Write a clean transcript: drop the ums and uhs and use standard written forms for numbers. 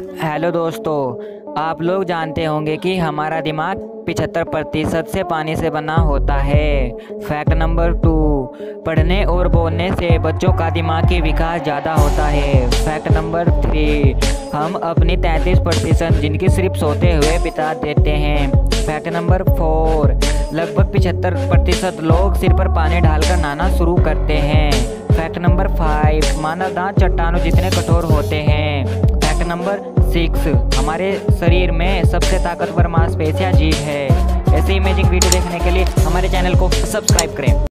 Hello दोस्तों, आप लोग जानते होंगे कि हमारा दिमाग 75% से पानी से बना होता है। फैक्ट नंबर 2, पढ़ने और बोलने से बच्चों का दिमागी विकास ज़्यादा होता है। फैक्ट नंबर 3, हम अपनी 33% जिंदगी सिर्फ सोते हुए बिता देते हैं। फैक्ट नंबर 4, लगभग 75% लोग सिर पर पानी डालकर नहाना शुरू करते हैं। फैक्ट नंबर 5, मानव दांत चट्टानों जितने कठोर होते हैं। फैक्ट नंबर 6, हमारे शरीर में सबसे ताकतवर मांसपेशियां जीभ है। ऐसे इमेजिंग वीडियो देखने के लिए हमारे चैनल को सब्सक्राइब करें।